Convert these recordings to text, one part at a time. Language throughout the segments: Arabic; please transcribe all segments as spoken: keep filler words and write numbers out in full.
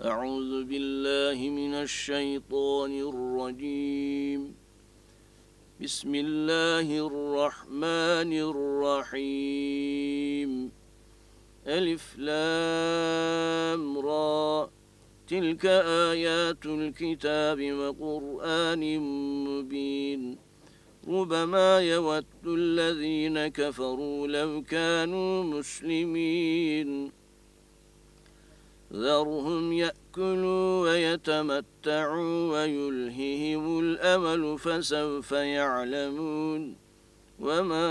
أعوذ بالله من الشيطان الرجيم. بسم الله الرحمن الرحيم. ألف لام را تلك آيات الكتاب وقرآن مبين ربما يود الذين كفروا لو كانوا مسلمين ذرهم يأكلوا ويتمتعوا ويلههم الأمل فسوف يعلمون وما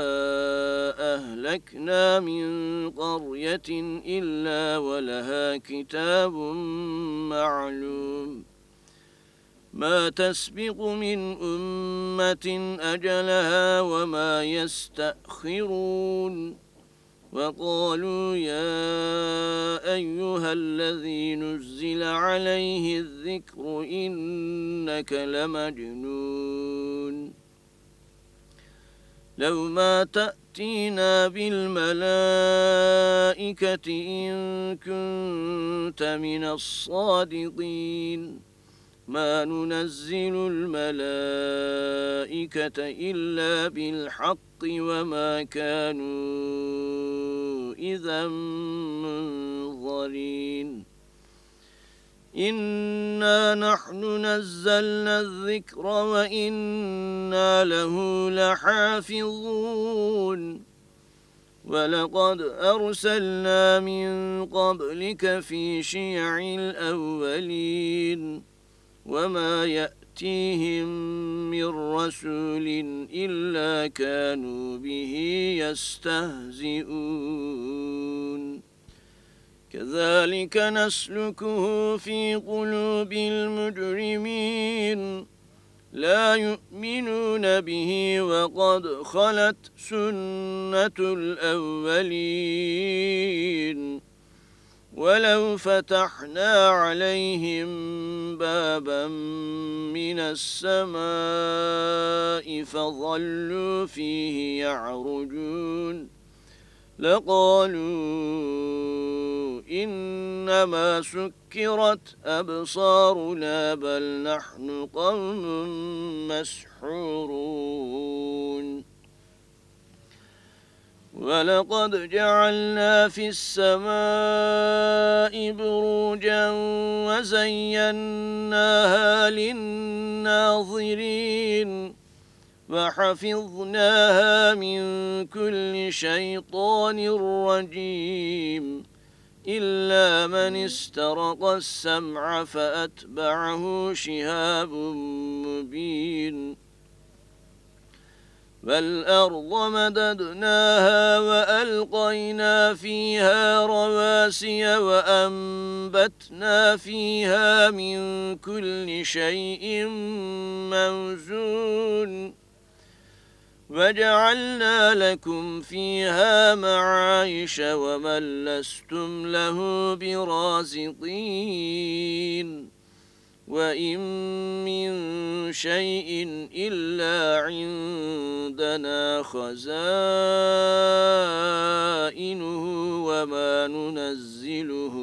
أهلكنا من قرية إلا ولها كتاب معلوم ما تسبق من أمة أجلها وما يستأخرون وقالوا يا أيها الذي نزل عليه الذكر إنك لمجنون لو ما تأتينا بالملائكة إن كنت من الصادقين ما ننزل الملائكة إلا بالحق وما كانوا إذا منظرين إنا نحن نزلنا الذكر وإنا له لحافظون ولقد أرسلنا من قبلك في شيع الأولين وما يأتيهم من رسول إلا كانوا به يستهزئون كذلك نسلكه في قلوب المجرمين لا يؤمنون به وقد خلت سنة الأولين ولو فتحنا عليهم بابا من السماء فظلوا فيه يعرجون لقالوا إنما سكرت أبصارنا بل نحن قوم مسحورون ولقد جعلنا في السماء بروجا وزيناها للناظرين وحفظناها من كل شيطان رجيم إلا من استرق السمع فأتبعه شهاب مبين والأرض مددناها وألقينا فيها رواسي وأنبتنا فيها من كل شيء موزون وجعلنا لكم فيها معايش ومن لستم له برازقين وإن من شيء إلا عندنا خزائنه وما ننزله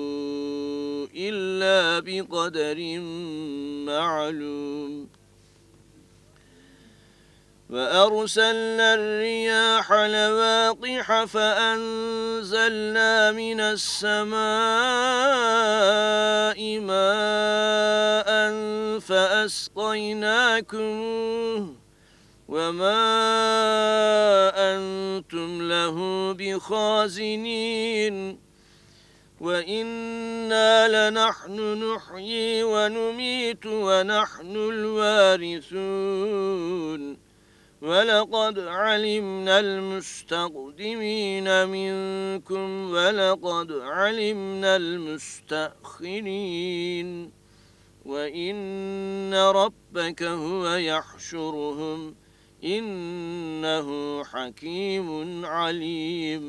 إلا بقدر معلوم وأرسلنا الرياح لواقح فأنزلنا من السماء ماء فأسقيناكموه وما أنتم له بخازنين وإنا لنحن نحيي ونميت ونحن الوارثون ولقد علمنا المستقدمين منكم ولقد علمنا المستأخرين وإن ربك هو يحشرهم إنه حكيم عليم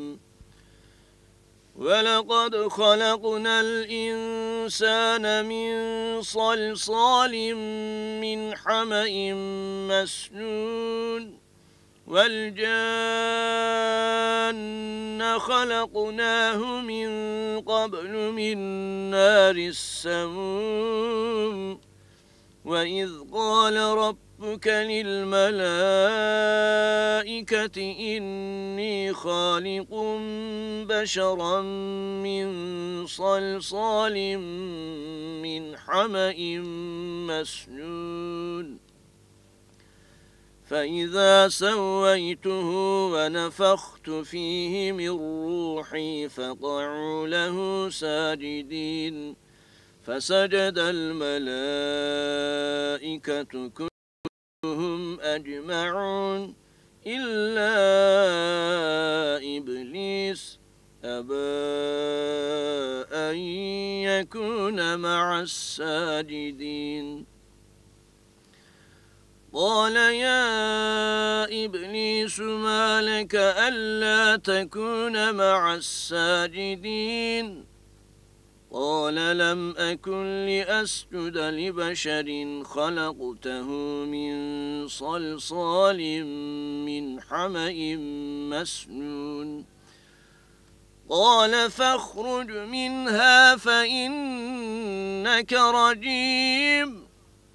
ولقد خلقنا الإنسان من صلصال من حمأ مسنون والجان خلقناه من قبل من نار السموم وإذ قال ربك للملائكة إني خالق بشرا من صلصال من حمأ مسنون فإذا سويته ونفخت فيه من روحي فقعوا له ساجدين فسجد الملائكة كلهم أجمعون إلا إبليس أبى أن يكون مع الساجدين قال يا إبليس ما لك ألا تكون مع الساجدين قال لم أكن لأسجد لبشر خلقته من صلصال من حمأ مسنون قال فاخرج منها فإنك رجيم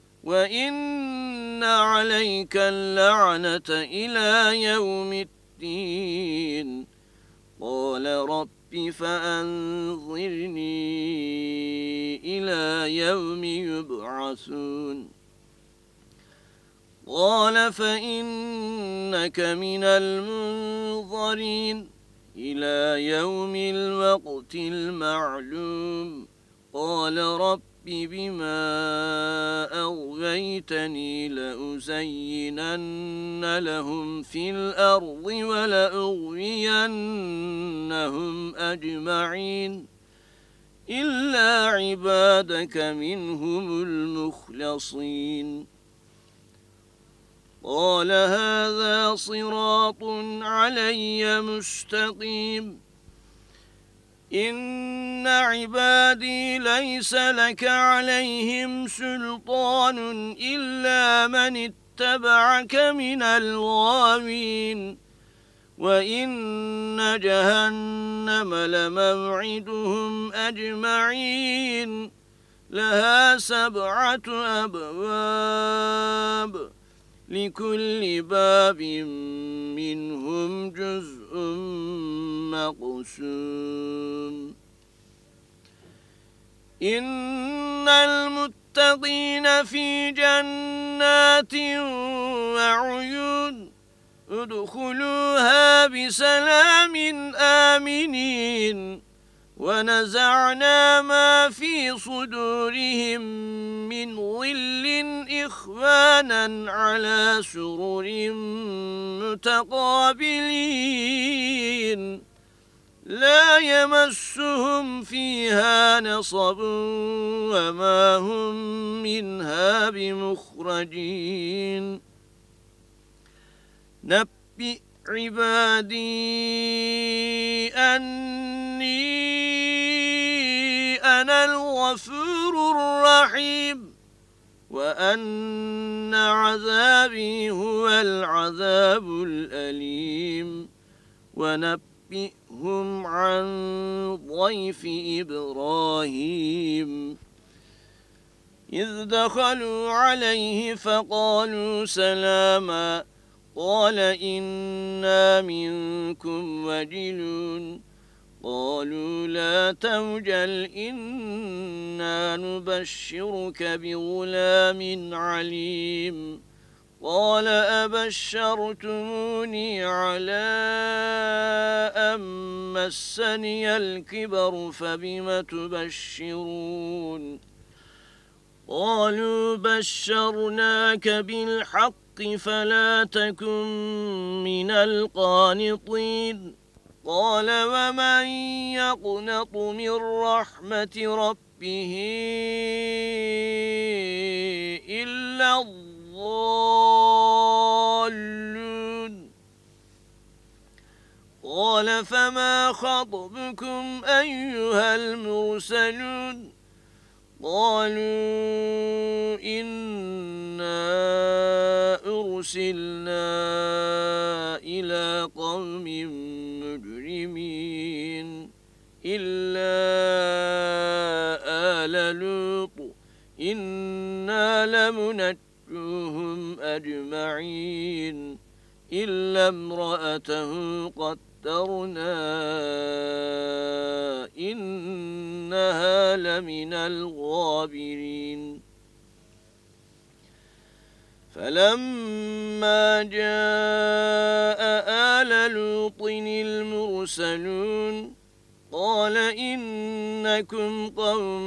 وإن عليك اللعنة إلى يوم الدين قال رب فأنظرني إلى يوم يبعثون قال فإنك من المنظرين إلى يوم الوقت المعلوم قال رب بما أغويتني لأزينن لهم في الأرض ولأغوينهم أجمعين إلا عبادك منهم المخلصين قال هذا صراط علي مستقيم إن عبادي ليس لك عليهم سلطان إلا من اتبعك من الغاوين وإن جهنم لموعدهم أجمعين لها سبعة أبواب لكل باب منهم جزء مقسوم إن المتقين في جنات وعيون ادخلوها بسلام آمنين ونزعنا ما في صدورهم من غل إخوانا على سرر متقابلين لا يمسهم فيها نصب وما هم منها بمخرجين نبئ عبادي أني أنا الغفور الرحيم وأن عذابي هو العذاب الأليم ونبئهم عن ضيف إبراهيم إذ دخلوا عليه فقالوا سلاما قال إنا منكم وجلون قالوا لا توجل إنا نبشرك بغلام عليم قال أبشرتموني على أن مسني الكبر فبم تبشرون قالوا بشرناك بالحق فلا تكن من القانطين قال ومن يقنط من رحمة ربه إلا الضالون قال فما خطبكم أيها المرسلون قالوا إنا أرسلنا إلى قوم مجرمين إلا آل لوط إنا لمنجوهم أجمعين إلا امرأته قدرنا إنها لمن الغابرين فلما جاء آل لوط المرسلون قال إنكم قوم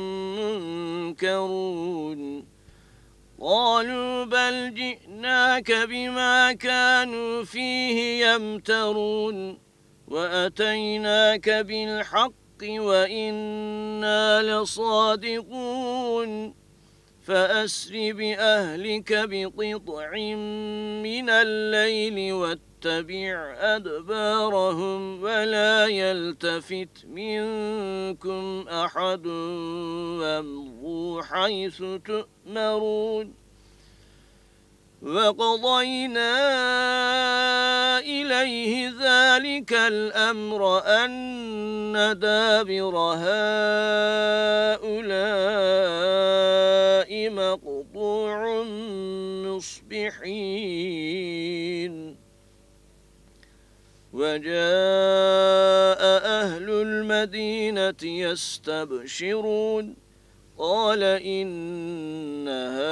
منكرون قالوا بل جئناك بما كانوا فيه يمترون وأتيناك بالحق وإنا لصادقون فأسر بأهلك بقطع من الليل واتبع أدبارهم ولا يلتفت منكم أحد وامضوا حيث تؤمرون وقضينا إليه ذلك الأمر أن دابر هؤلاء مقطوع مصبحين وجاء أهل المدينة يستبشرون قال إن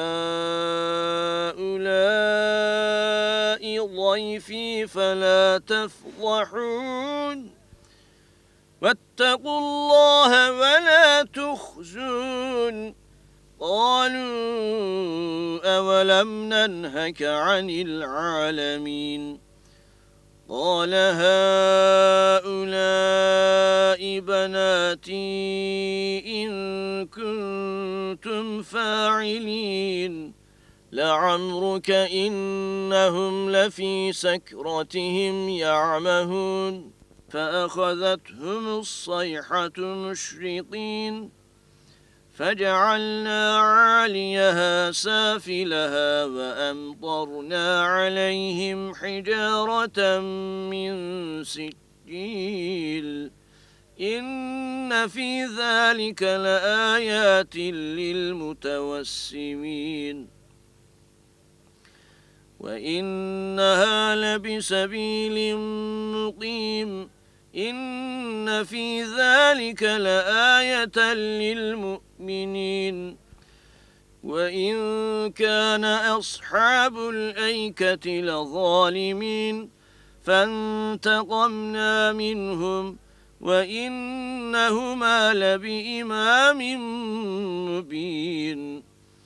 هؤلاء ضيفي فلا تفضحون واتقوا الله ولا تخزون قالوا أولم ننهك عن العالمين قال هؤلاء بناتي إن كنتم فاعلين لعمرك إنهم لفي سكرتهم يعمهون فأخذتهم الصيحة مشرقين فجعلنا عاليها سافلها وأمطرنا عليهم حجارة من سجيل إن في ذلك لآيات للمتوسمين وإنها لبسبيل مقيم إن في ذلك لآية للمؤمنين وإن كان أصحاب الأيكة لظالمين فانتقمنا منهم وإنهما لبإمام مبين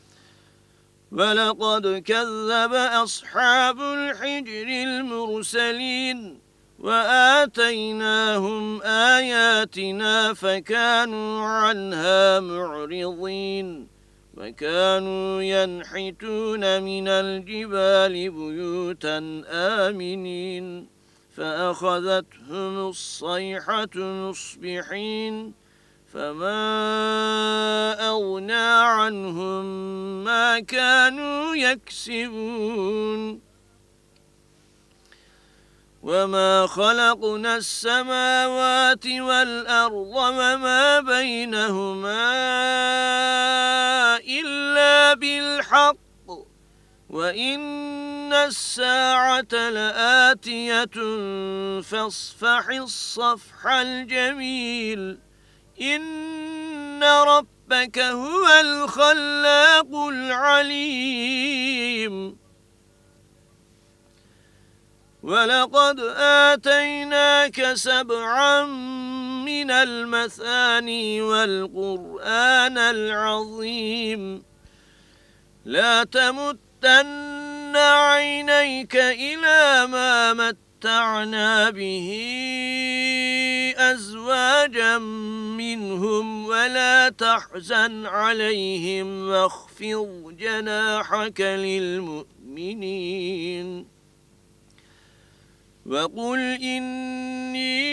ولقد كذب أصحاب الحجر المرسلين وآتيناهم آياتنا فكانوا عنها معرضين وكانوا ينحتون من الجبال بيوتا آمنين فأخذتهم الصيحة مصبحين فما أغنى عنهم ما كانوا يكسبون وما خلقنا السماوات والأرض وما بينهما إلا بالحق وإن الساعة لآتية فاصفح الصفح الجميل إن ربك هو الخلاق العليم ولقد آتيناك سبعا من المثاني والقرآن العظيم لا تمدن عينيك إلى ما متعنا به أزواجا منهم ولا تحزن عليهم واخفض جناحك للمؤمنين وقل إني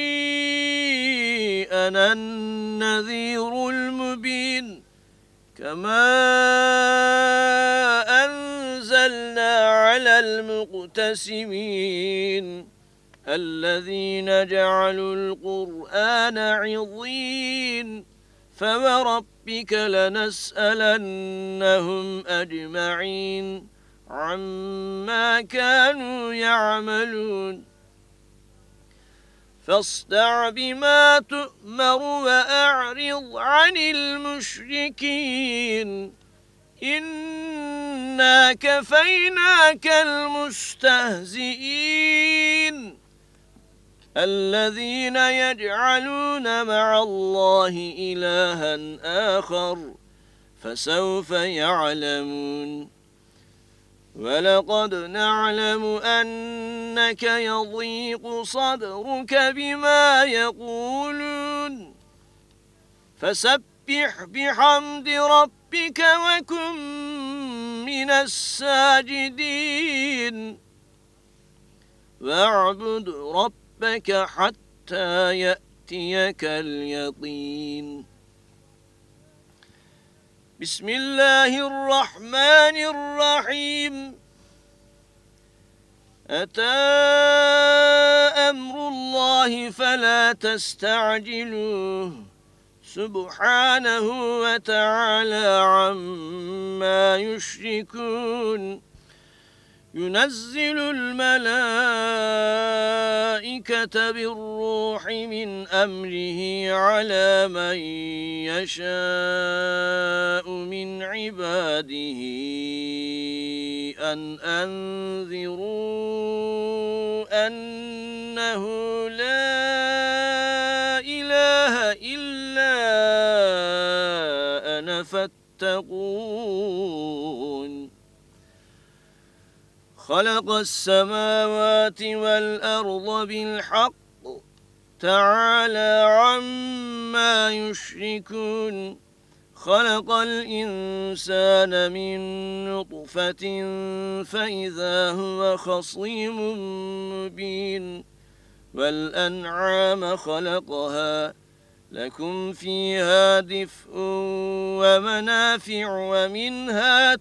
أنا النذير المبين كما أنزل نزلنا على المقتسمين الذين جعلوا القرآن عضين فوربك لنسألنهم أجمعين عما كانوا يعملون فاصدع بما تؤمر وأعرض عن المشركين إنا كفيناك المستهزئين الذين يجعلون مع الله إلها آخر فسوف يعلمون ولقد نعلم أنك يضيق صدرك بما يقولون فسبح بحمد ربك وكن من الساجدين واعبد ربك حتى يأتيك اليقين بسم الله الرحمن الرحيم أتى أمر الله فلا تستعجلوه سبحانه وتعالى عما يشركون ينزل الملائكة بالروح من أمره على من يشاء من عباده أن أنذروا أنه لا إله إلا أنا فاتقون خلق السماوات والأرض بالحق تعالى عما يشركون خلق الإنسان من نطفة فإذا هو خصيم مبين والأنعام خلقها لكم فيها دفء ومنافع ومنها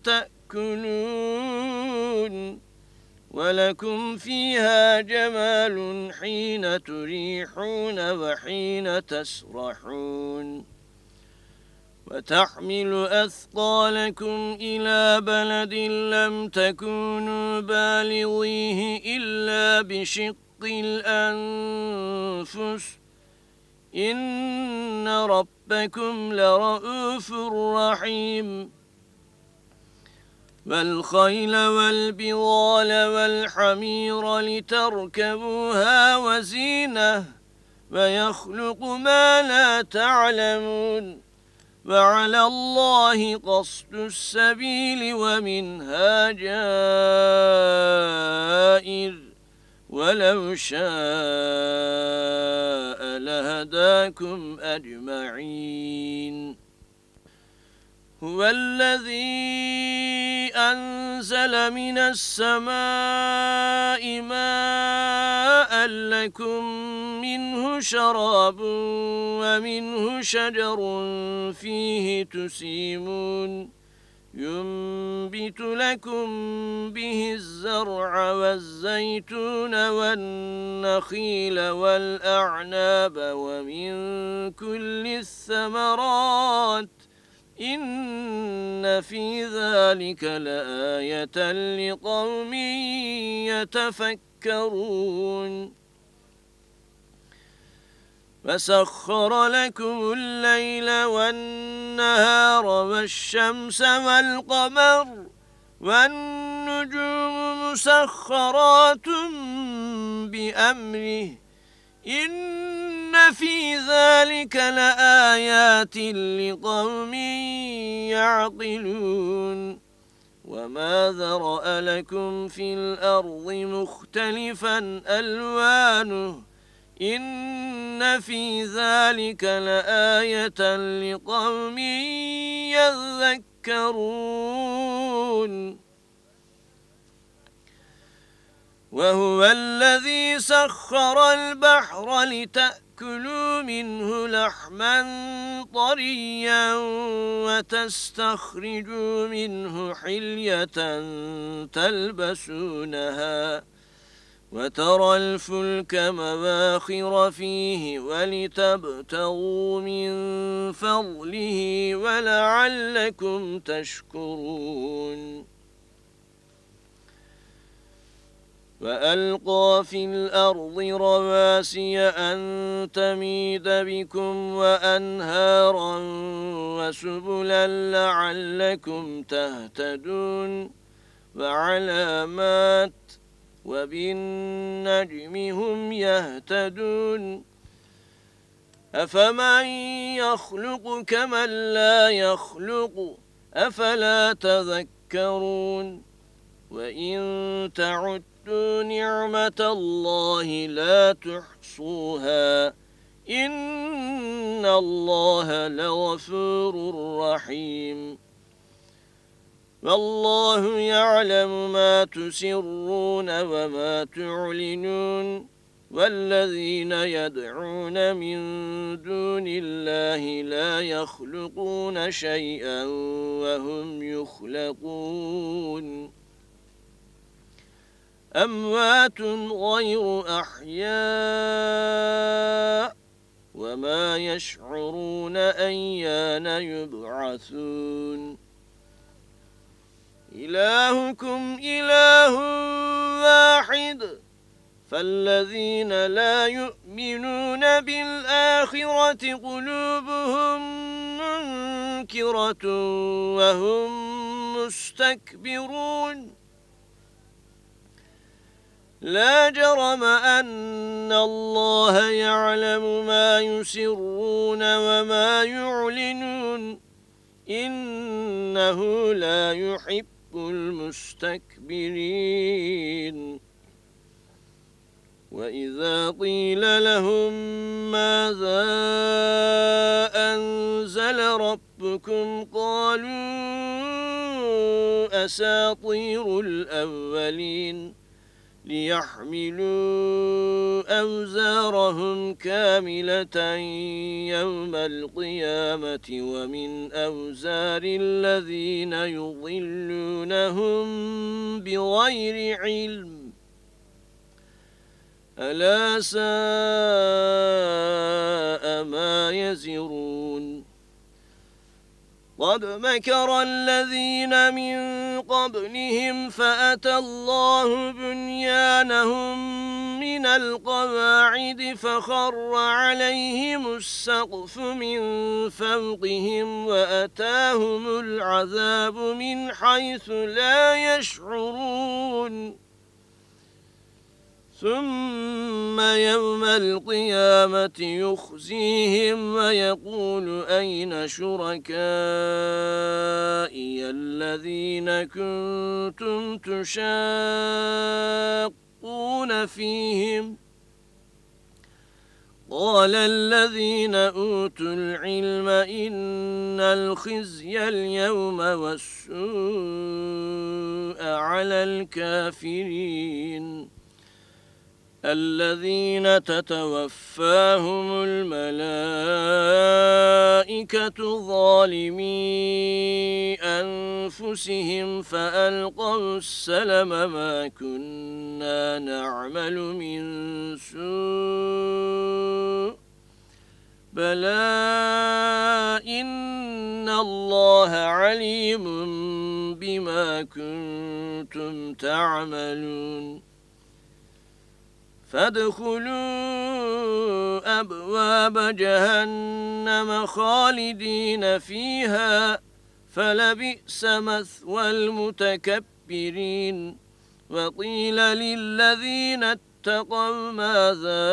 تأكلون ولكم فيها جمال حين تريحون وحين تسرحون وتحمل أثقالكم إلى بلد لم تكونوا بالغيه إلا بشق الأنفس إن ربكم لرؤوف رحيم والخيل والبغال والحمير لتركبوها وزينة ويخلق ما لا تعلمون وعلى الله قصد السبيل ومنها جائر ولو شاء لهداكم أجمعين هو الذي أنزل من السماء ماء لكم منه شراب ومنه شجر فيه تسيمون ينبت لكم به الزرع والزيتون والنخيل والأعناب ومن كل الثمرات إن في ذلك لآية لقوم يتفكرون وسخر لكم الليل والنهار والشمس والقمر والنجوم مسخرات بأمره إن في ذلك لآيات لقوم يعقلون وما ذرأ لكم في الأرض مختلفا ألوانه إن في ذلك لآية لقوم يذكرون وهو الذي سخر البحر لتأكلوا منه لحما طريا وتستخرجوا منه حلية تلبسونها وترى الفلك مواخر فيه ولتبتغوا من فضله ولعلكم تشكرون وألقى في الأرض رواسي أن تميد بكم وأنهارا وسبلا لعلكم تهتدون وعلامات وبالنجم هم يهتدون أفمن يخلق كمن لا يخلق أفلا تذكرون وإن تعدوا نعمة الله لا تحصوها إن الله لغفور رحيم والله يعلم ما تسرون وما تعلنون والذين يدعون من دون الله لا يخلقون شيئا وهم يخلقون أموات غير أحياء وما يشعرون أيان يبعثون إلهكم إله واحد فالذين لا يؤمنون بالآخرة قلوبهم منكرة وهم مستكبرون لا جرم أن الله يعلم ما يسرون وما يعلنون إنه لا يحب المستكبرين وإذا قيل لهم ماذا أنزل ربكم قالوا أساطير الأولين ليحملوا أوزارهم كاملة يوم القيامة ومن أوزار الذين يضلونهم بغير علم ألا ساء ما يزرون قد مكر الذين من قبلهم فأتى الله بنيانهم من القواعد فخر عليهم السقف من فوقهم وأتاهم العذاب من حيث لا يشعرون ثم يوم القيامة يخزيهم ويقول أين شركائي الذين كنتم تشاقون فيهم قال الذين أوتوا العلم إن الخزي اليوم والسوء على الكافرين الذين تتوفاهم الملائكة ظالمي أنفسهم فألقوا السلم ما كنا نعمل من سوء بلى إن الله عليم بما كنتم تعملون فادخلوا أبواب جهنم خالدين فيها فلبئس مثوى المتكبرين وقيل للذين اتقوا ماذا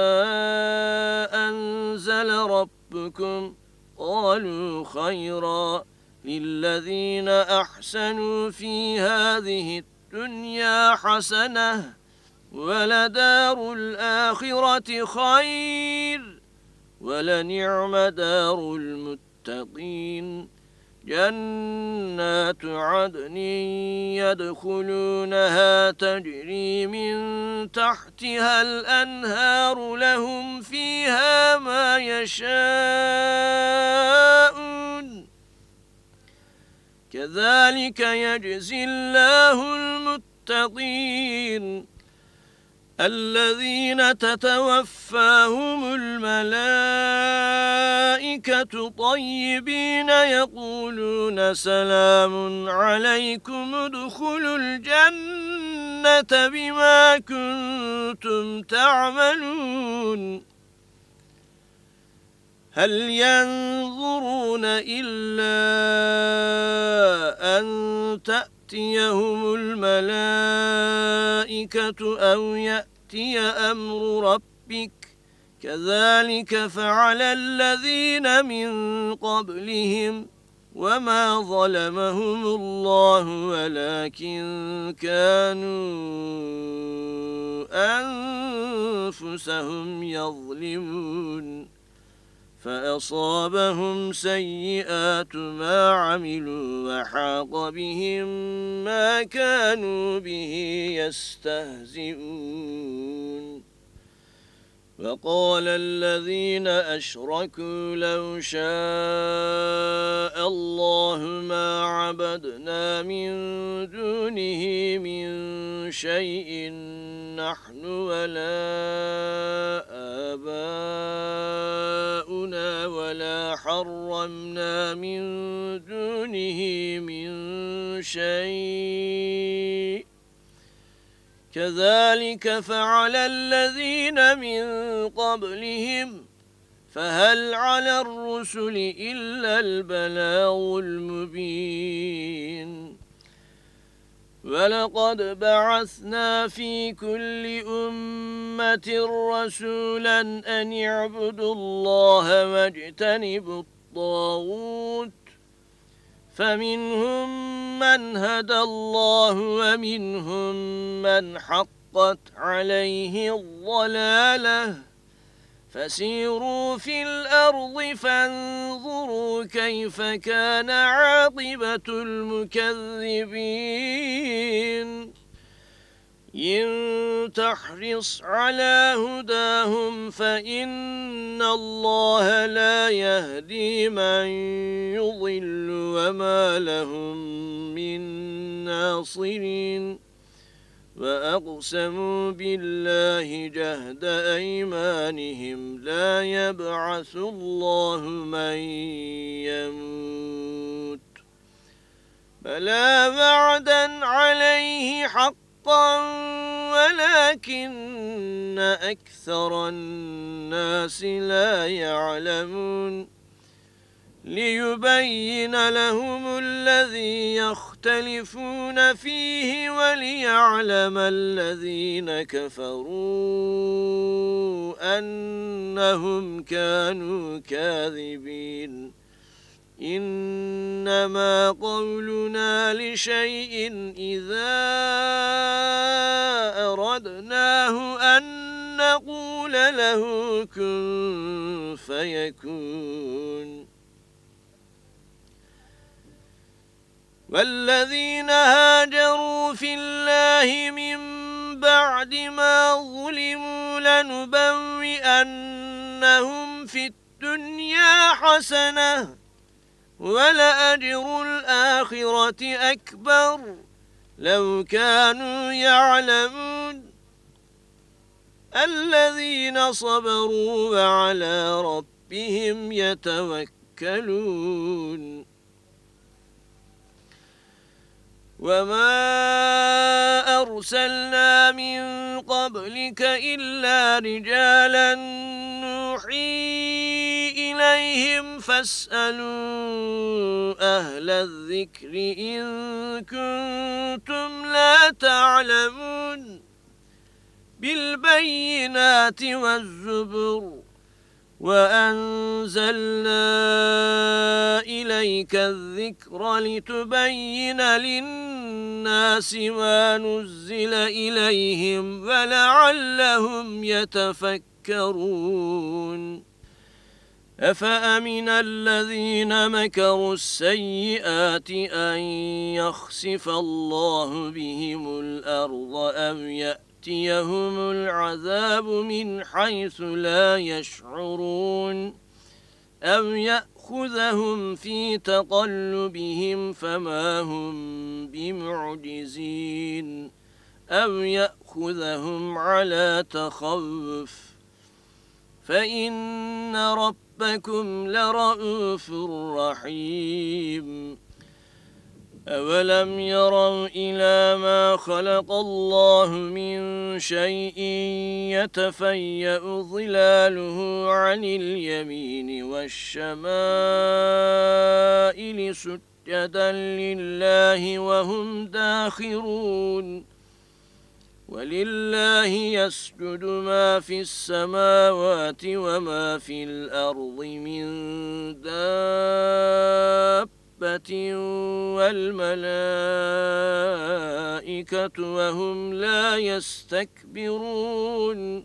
أنزل ربكم قالوا خيرا للذين أحسنوا في هذه الدنيا حسنة ولدار الآخرة خير ولنعم دار المتقين جنات عدن يدخلونها تجري من تحتها الأنهار لهم فيها ما يشاءون كذلك يجزي الله المتقين الذين تتوفاهم الملائكة طيبين يقولون سلام عليكم ادخلوا الجنة بما كنتم تعملون هل ينظرون إلا أن تأتيهم الملائكة أو يأتي أمر ربك كذلك فعل الذين من قبلهم وما ظلمهم الله ولكن كانوا أنفسهم يظلمون فأصابهم سيئات ما عملوا وحاق بهم ما كانوا به يستهزئون وقال الذين أشركوا لو شاء الله ما عبدنا من دونه من شيء نحن ولا آباؤنا ولا حرمنا من دونه من شيء كذلك فعل الذين من قبلهم فهل على الرسل إلا البلاغ المبين ولقد بعثنا في كل أمة رسولا أن يعبدوا الله واجتنبوا الطاغوت فمنهم من هدى الله ومنهم من حقت عليه الضلالة فسيروا في الأرض فانظروا كيف كان عاقبة المكذبين إن تحرص على هداهم فإن الله لا يهدي من يضل وما لهم من ناصرين وأقسموا بالله جهد أيمانهم لا يبعث الله من يموت بلى وعدا عليه حقا ولكن أكثر الناس لا يعلمون ليبين لهم الذي يختلفون فيه وليعلم الذين كفروا أنهم كانوا كاذبين إنما قولنا لشيء إذا أردناه أن نقول له كن فيكون والذين هاجروا في الله من بعد ما ظلموا لنبوئنهم في الدنيا حسنة ولأجر الآخرة أكبر لو كانوا يعلمون الذين صبروا وعلى ربهم يتوكلون وما أرسلنا من قبلك إلا رجالا نوحي إليهم فاسألوا أهل الذكر إن كنتم لا تعلمون بالبينات والزبر وأنزلنا إليك الذكر لتبين للناس ما نزل إليهم ولعلهم يتفكرون أفأمن الذين مكروا السيئات أن يخسف الله بهم الأرض أو يأتيهم العذاب من حيث لا يشعرون أو يأخذهم في تقلبهم فما هم بمعجزين أو يأخذهم على تخوف فإن ربكم لرءوف رحيم أولم يروا إلى ما خلق الله من شيء يتفيأ ظلاله عن اليمين والشمائل سجدا لله وهم داخرون ولله يسجد ما في السماوات وما في الأرض من دابة والملائكة وهم لا يستكبرون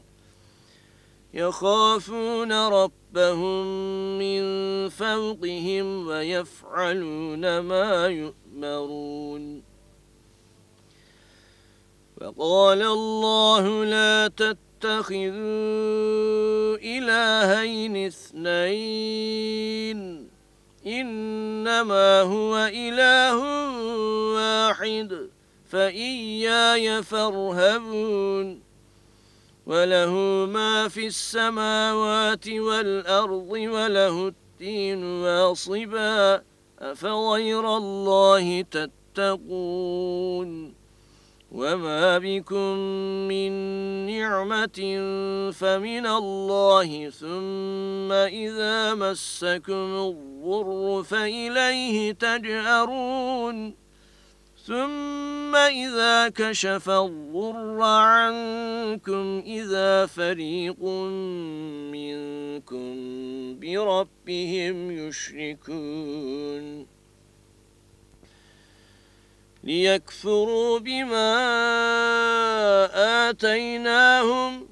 يخافون ربهم من فوقهم ويفعلون ما يؤمرون فقال الله لا تتخذوا إلهين اثنين إنما هو إله واحد فإياي فارهبون وله ما في السماوات والأرض وله الدين واصبا أفغير الله تتقون وما بكم من نعمة فمن الله ثم إذا مسكم الضر فإليه تجأرون ثم إذا كشف الضر عنكم إذا فريق منكم بربهم يشركون ليكفروا بما آتيناهم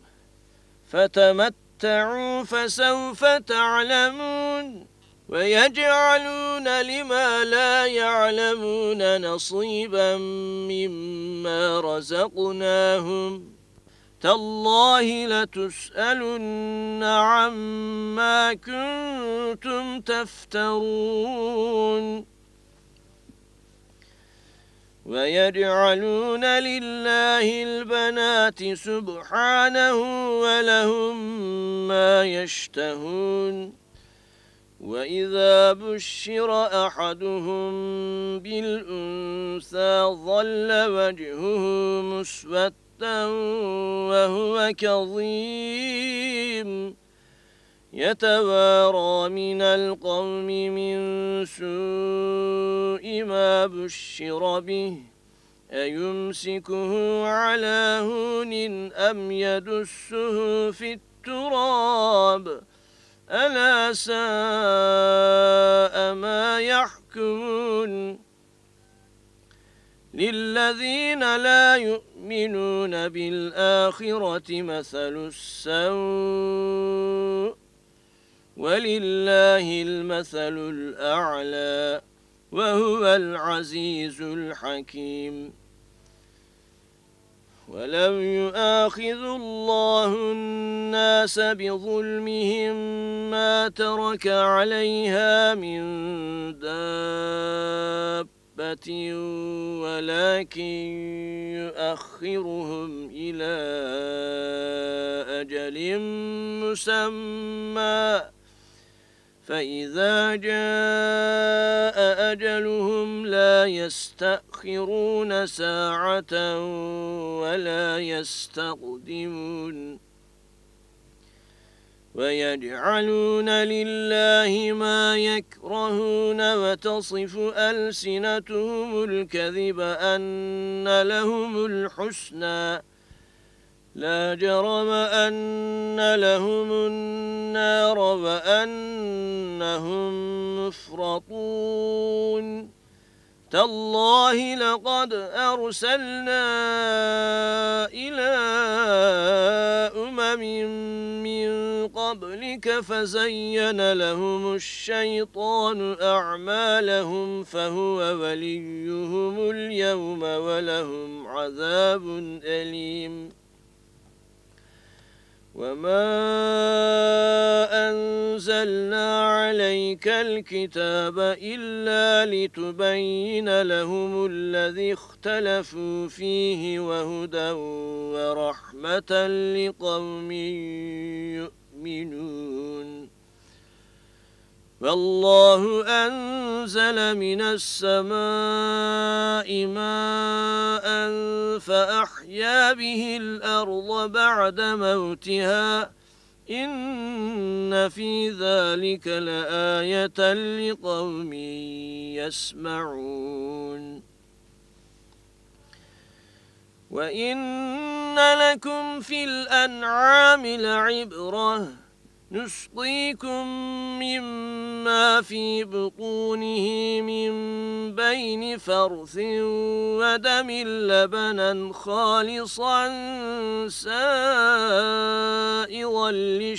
فتمتعوا فسوف تعلمون ويجعلون لما لا يعلمون نصيبا مما رزقناهم تالله لتسألن عما كنتم تفترون ويجعلون لله البنات سبحانه ولهم ما يشتهون وإذا بشر أحدهم بالأنثى ظل وجهه مسودا وهو كظيم يتوارى من القوم من سوء ما بشر به أيمسكه على هون أم يدسه في التراب ألا ساء ما يحكمون للذين لا يؤمنون بالآخرة مثل السوء ولله المثل الأعلى وهو العزيز الحكيم ولو يؤاخذ الله الناس بظلمهم ما ترك عليها من دابة ولكن يؤخرهم إلى أجل مسمى فإذا جاء أجلهم لا يستأخرون ساعة ولا يستقدمون ويجعلون لله ما يكرهون وتصف ألسنتهم الكذب أن لهم الحسنى لا جرم أن لهم النار وأنهم مفرطون تالله لقد أرسلنا إلى أمم من قبلك فزين لهم الشيطان أعمالهم فهو وليهم اليوم ولهم عذاب أليم وما أنزلنا عليك الكتاب إلا لتبين لهم الذي اختلفوا فيه وهدى ورحمة لقوم يؤمنون والله أنزل من السماء ماء فأحيا به الأرض بعد موتها إن في ذلك لآية لقوم يسمعون وإن لكم في الأنعام لعبرة نسقيكم مما في بطونه من بين فرث ودم لبنا خالصا سائغا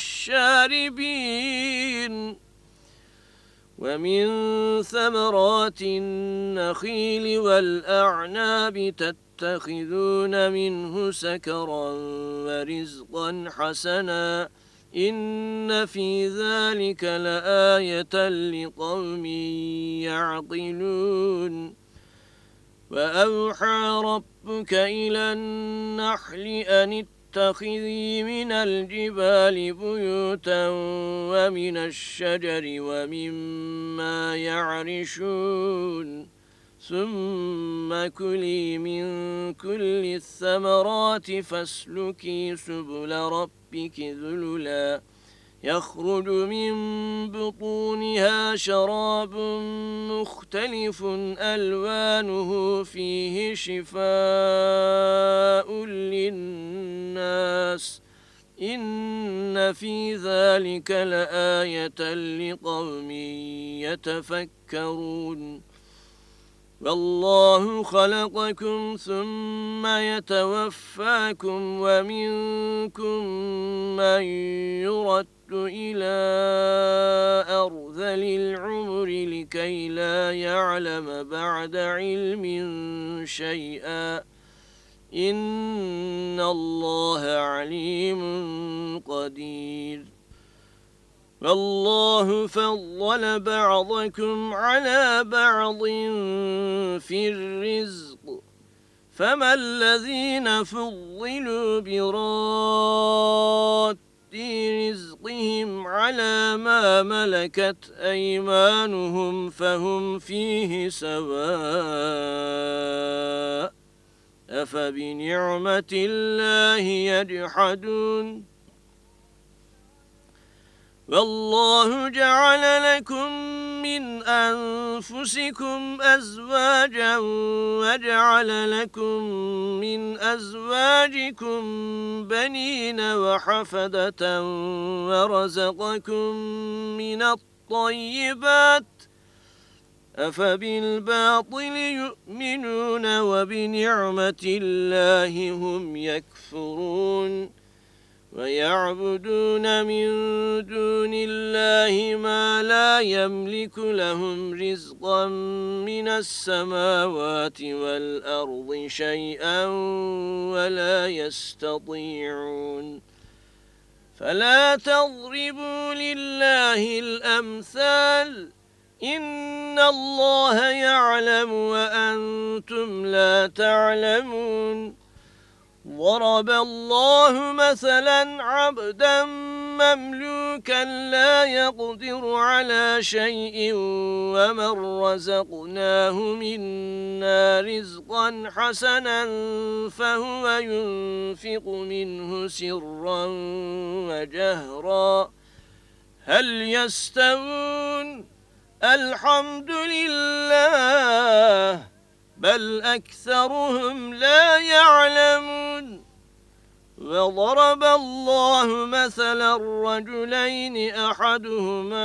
للشاربين ومن ثمرات النخيل والأعناب تتخذون منه سكرا ورزقا حسنا إن في ذلك لآية لقوم يعقلون وأوحى ربك إلى النحل أن اتخذي من الجبال بيوتا ومن الشجر ومما يعرشون ثم كلي من كل الثمرات فاسلكي سبل ربك ذللا يخرج من بطونها شراب مختلف ألوانه فيه شفاء للناس إن في ذلك لآية لقوم يتفكرون والله خلقكم ثم يتوفاكم ومنكم من يرد إلى أرذل العمر لكي لا يعلم بعد علم شيئا إن الله عليم قدير والله فضل بعضكم على بعض في الرزق فما الذين فضلوا براد رزقهم على ما ملكت أيمانهم فهم فيه سواء أفبنعمة الله يجحدون والله جعل لكم من أنفسكم أزواجا وجعل لكم من أزواجكم بنين وحفدة ورزقكم من الطيبات أفبالباطل يؤمنون وبنعمة الله هم يكفرون ويعبدون من دون الله ما لا يملك لهم رزقا من السماوات والأرض شيئا ولا يستطيعون فلا تضربوا لله الأمثال إن الله يعلم وأنتم لا تعلمون ضرب الله مثلا عبدا مملوكا لا يقدر على شيء ومن رزقناه منا رزقا حسنا فهو ينفق منه سرا وجهرا هل يستوون الحمد لله بل أكثرهم لا يعلمون وضرب الله مثلا رجلين أحدهما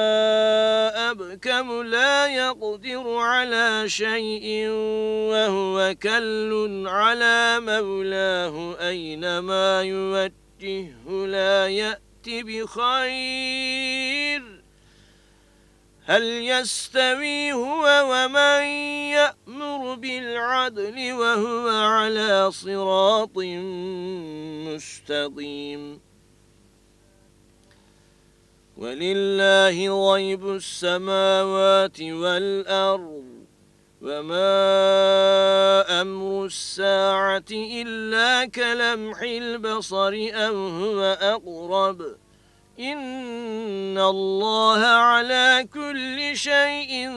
أبكم لا يقدر على شيء وهو كل على مولاه أينما يوجهه لا يأتي بخير هل يستوي هو ومن يأمر بالعدل وهو على صراط مستقيم ولله غيب السماوات والأرض وما أمر الساعة إلا كلمح البصر أو هو أقرب إن الله على كل شيء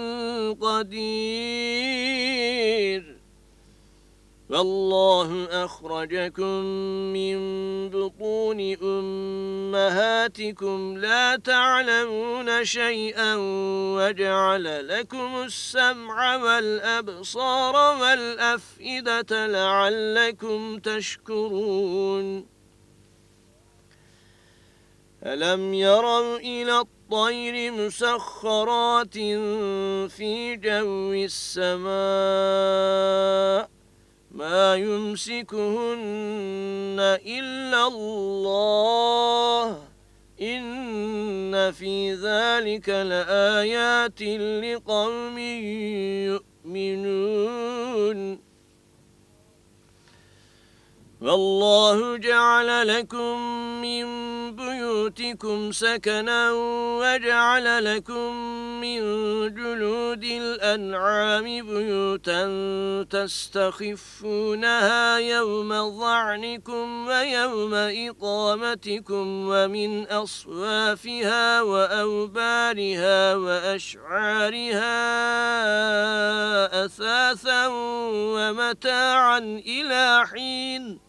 قدير والله أخرجكم من بطون أمهاتكم لا تعلمون شيئا وجعل لكم السمع والأبصار والأفئدة لعلكم تشكرون ألم يروا إلى الطير مسخرات في جو السماء ما يمسكهن إلا الله إن في ذلك لآيات لقوم يؤمنون والله جعل لكم من بيوتكم سكنا وجعل لكم من جلود الأنعام بيوتا تستخفونها يوم ظعنكم ويوم إقامتكم ومن أصوافها وأوبارها وأشعارها أثاثا ومتاعا إلى حين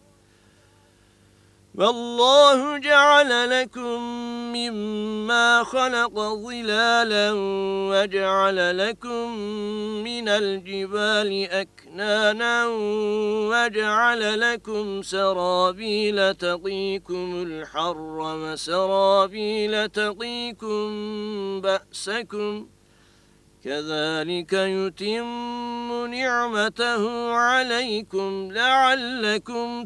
والله جعل لكم مما خلق ظلالا وجعل لكم من الجبال أكنانا وجعل لكم سرابيل تقيكم الحر وسرابيل تقيكم بأسكم كذلك يتم نعمته عليكم لعلكم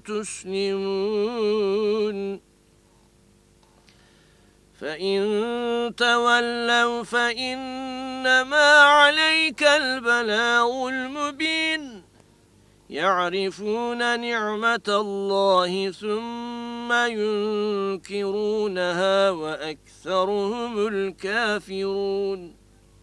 تسلمون فإن تولوا فإنما عليك البلاغ المبين يعرفون نعمة الله ثم ينكرونها وأكثرهم الكافرون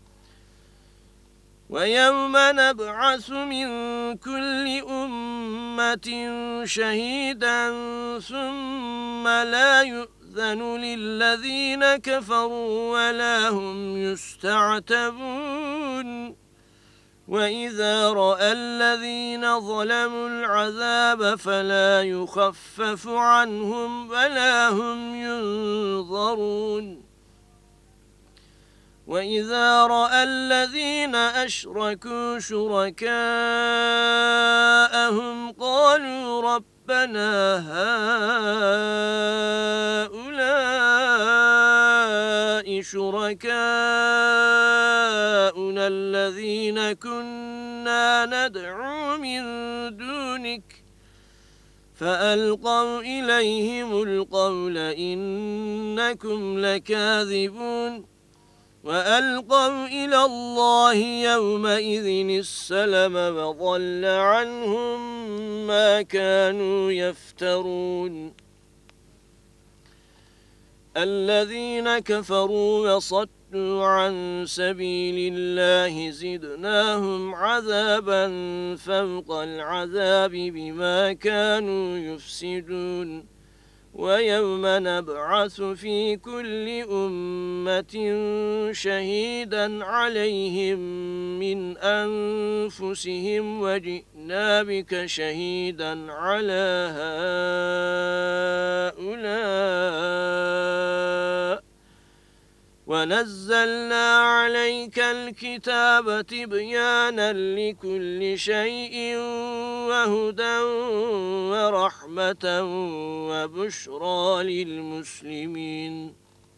ويوم نبعث من كل أمة شهيدا ثم لا يؤذن للذين كفروا ولا هم يستعتبون وإذا رأى الذين ظلموا العذاب فلا يخفف عنهم ولا هم ينظرون وإذا رأى الذين أشركوا شركاءهم قالوا ربنا هؤلاء شركاؤنا الذين كنا ندعو من دونك فألقوا إليهم القول إنكم لكاذبون وألقوا إلى الله يومئذ السلم وضل عنهم ما كانوا يفترون الذين كفروا وصدوا عن سبيل الله زدناهم عذابا فوق العذاب بما كانوا يفسدون ويوم نبعث في كل أمة شهيدا عليهم من أنفسهم وجئنا بك شهيدا على هؤلاء ونزلنا عليك الكتاب تبيانا لكل شيء وهدى ورحمة وبشرى للمسلمين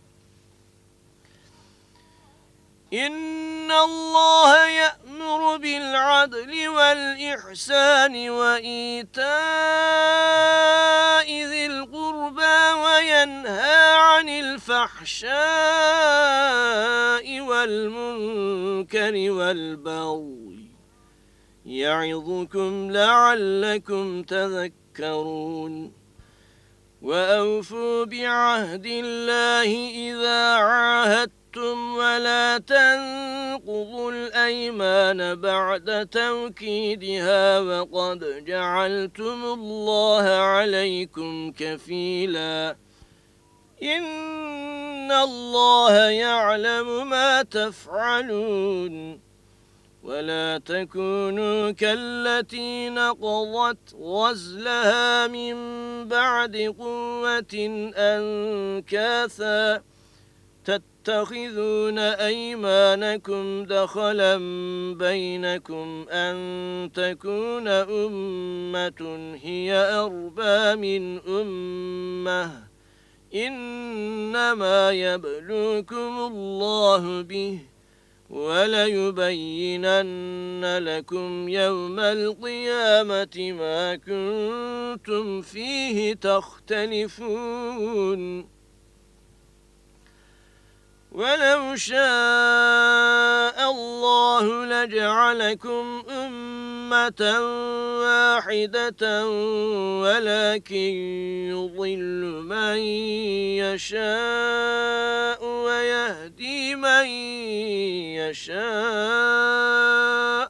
إن الله يأمر بالعدل والإحسان وإيتاء ذي القربى وينهى عن الفحشاء والمنكر والبغي يعظكم لعلكم تذكرون وأوفوا بعهد الله إذا عاهدتم ولا تنقضوا الأيمان بعد توكيدها وقد جعلتم الله عليكم كفيلا إن الله يعلم ما تفعلون ولا تكونوا كالتي نقضت غزلها من بعد قوة أنكاثا تتخذون أيمانكم دخلا بينكم أن تكون أمة هي أربى من أمة إنما يبلوكم الله به وليبينن لكم يوم القيامة ما كنتم فيه تختلفون ولو شاء الله لجعلكم أمة واحدة ولكن يضل من يشاء ويهدي من يشاء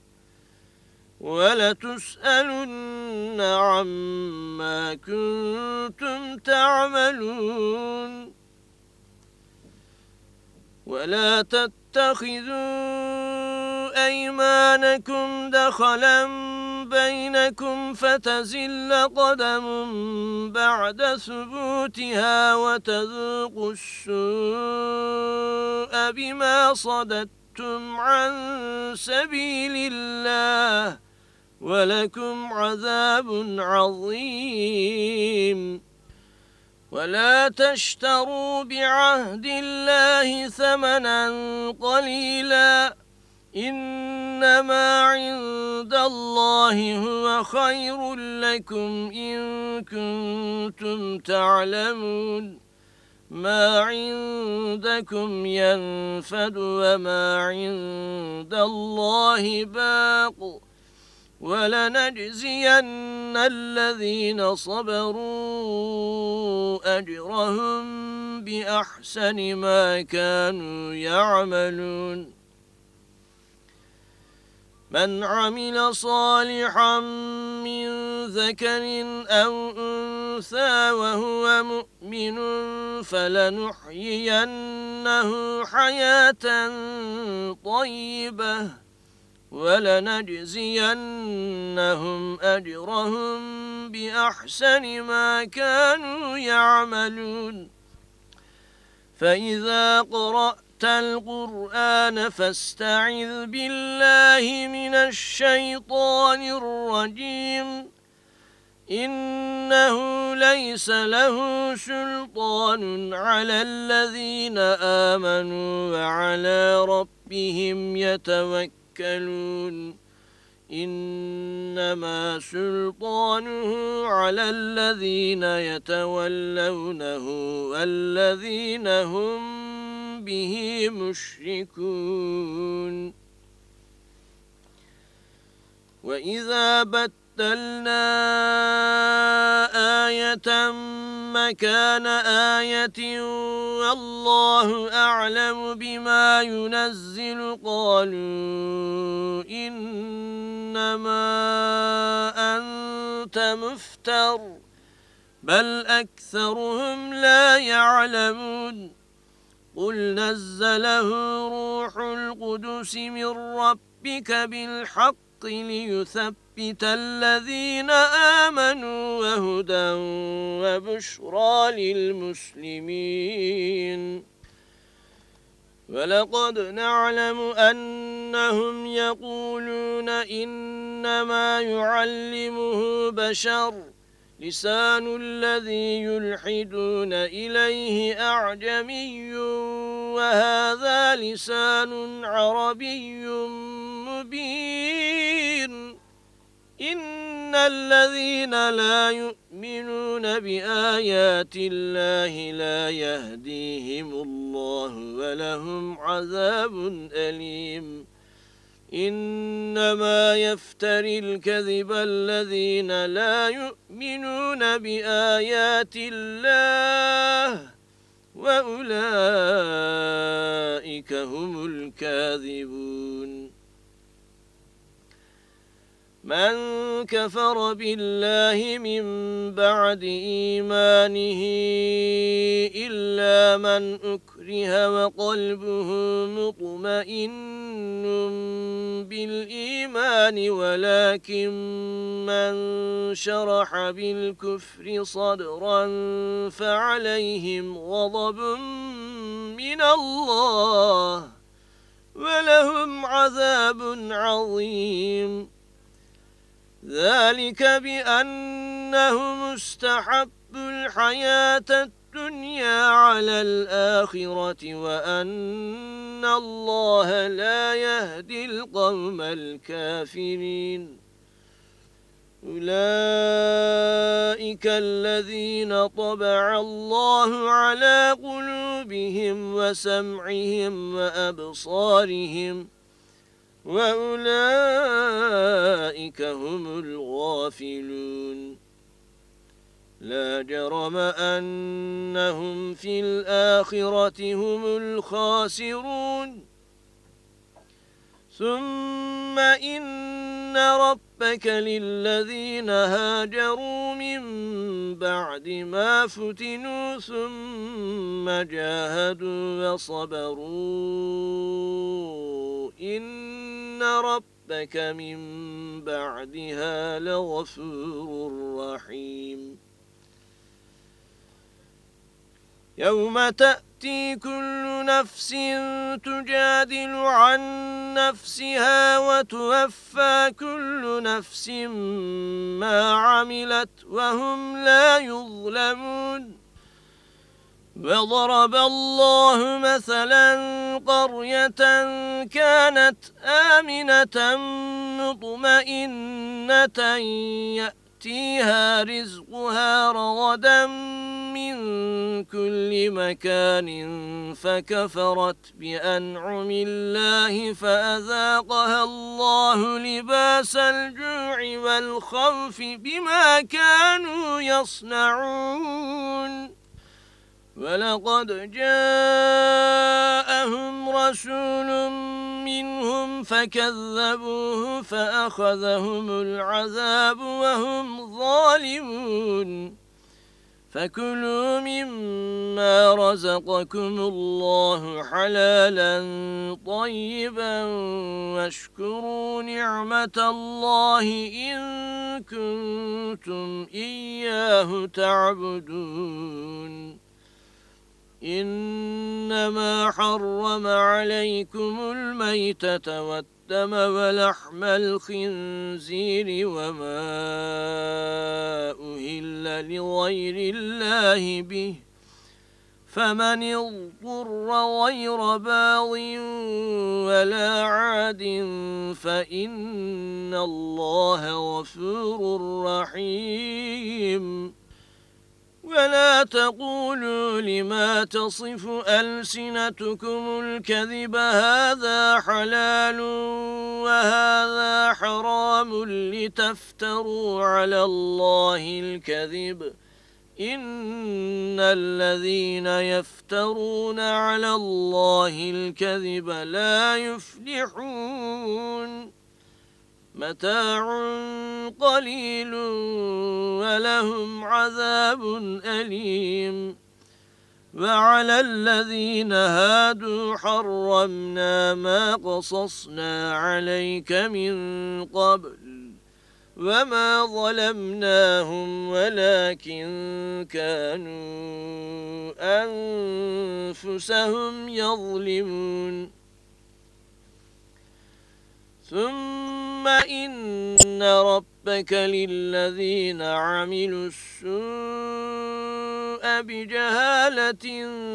ولتسألن عما كنتم تعملون ولا تتخذوا أيمانكم دخلا بينكم فتزل قدم بعد ثبوتها وتذوقوا السوء بما صددتم عن سبيل الله ولكم عذاب عظيم ولا تشتروا بعهد الله ثمنا قليلا إنما عند الله هو خير لكم إن كنتم تعلمون ما عندكم ينفد وما عند الله باق ولنجزين الذين صبروا أجرهم بأحسن ما كانوا يعملون من عمل صالحا من ذكر أو أنثى وهو مؤمن فلنحيينه حياة طيبة ولنجزينهم أجرهم بأحسن ما كانوا يعملون فإذا قرأت القرآن فاستعذ بالله من الشيطان الرجيم إنه ليس له سلطان على الذين آمنوا وعلى ربهم يتوكلون إنما سلطانه على الذين يتولونه والذين هم به مشركون وإذا بدلنا آية مكان آية والله أعلم بما ينزل قالوا إنما أنت مفتر بل أكثرهم لا يعلمون قل نزله روح القدس من ربك بالحق ليثبت الذين آمنوا وهدى وبشرى للمسلمين ولقد نعلم أنهم يقولون إنما يعلمه بشر لسان الذي يلحدون إليه أعجمي وهذا لسان عربي مبين إن الذين لا يؤمنون بآيات الله لا يهديهم الله ولهم عذاب أليم إنما يفتري الكذب الذين لا يؤمنون بآيات الله وأولئك هم الكاذبون من كفر بالله من بعد إيمانه إلا من أكره وقلبه مطمئن بالإيمان ولكن من شرح بالكفر صدرا فعليهم غضب من الله ولهم عذاب عظيم ذلك بأنهم استحبوا الحياة الدنيا على الآخرة وأن الله لا يهدي القوم الكافرين أولئك الذين طبع الله على قلوبهم وسمعهم وأبصارهم وأولئك هم الغافلون لا جرم أنهم في الآخرة هم الخاسرون ثم إن ربك للذين هاجروا من بعد ما فتنوا ثم جاهدوا وصبروا إن ربك من بعدها لغفور رحيم يوم تأتي كل نفس تجادل عن نفسها وتوفى كل نفس ما عملت وهم لا يظلمون وضرب الله مثلا قرية كانت آمنة مطمئنة يأتيها رزقها رغدا من كل مكان فكفرت بأنعم الله فأذاقها الله لباس الجوع والخوف بما كانوا يصنعون ولقد جاءهم رسول منهم فكذبوه فأخذهم العذاب وهم ظالمون فكلوا مما رزقكم الله حلالا طيبا واشكروا نعمة الله إن كنتم إياه تعبدون إنما حرم عليكم الميتة والدم ولحم الخنزير وما أهل لغير الله به فمن اضطر غير باغ ولا عاد فإن الله غفور رحيم ولا تقولوا لما تصف ألسنتكم الكذب هذا حلال وهذا حرام لتفتروا على الله الكذب إن الذين يفترون على الله الكذب لا يفلحون متاع قليل ولهم عذاب أليم وعلى الذين هادوا حرمنا ما قصصنا عليك من قبل وما ظلمناهم ولكن كانوا أنفسهم يظلمون ثم إن ربك للذين عملوا السوء بجهالة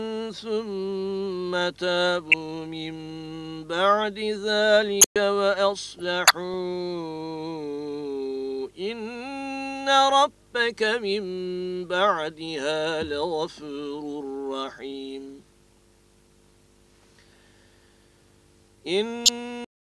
ثم تابوا من بعد ذلك وأصلحوا إن ربك من بعدها لغفور رحيم. إن